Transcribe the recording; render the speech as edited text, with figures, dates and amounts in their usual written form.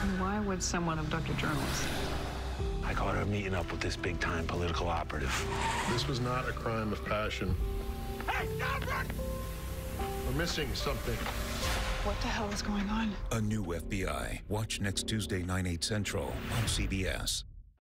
Why would someone abduct a journalist? I caught her meeting up with this big-time political operative. This was not a crime of passion. Hey, stop it! We're missing something. What the hell is going on? A new FBI. Watch next Tuesday, 9/8 Central on CBS.